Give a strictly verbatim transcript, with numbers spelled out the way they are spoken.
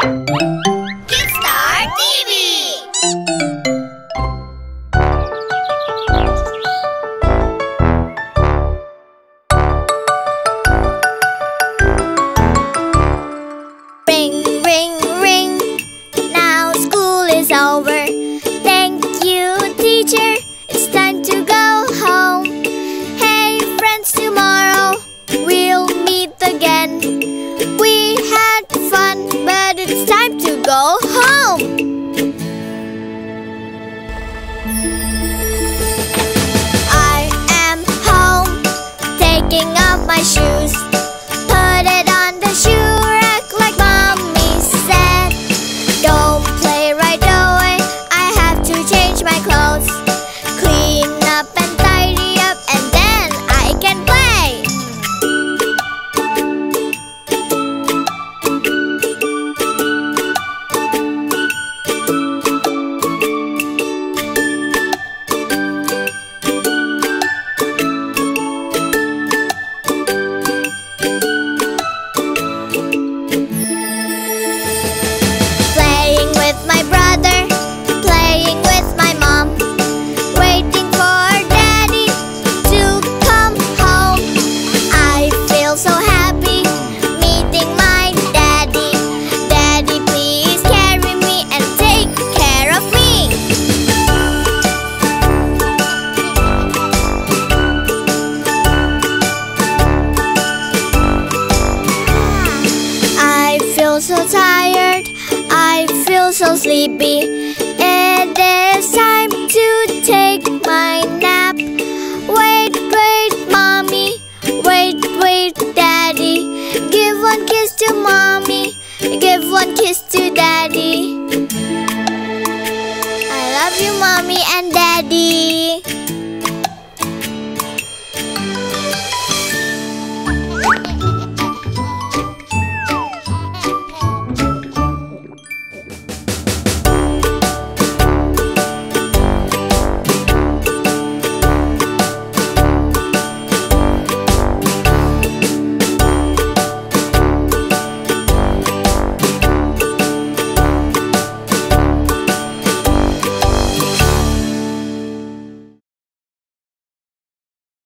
so sleepy. It is time to take my nap. Wait, wait, mommy. Wait, wait, daddy. Give one kiss to mommy. Give one kiss to daddy. I love you, mommy and daddy.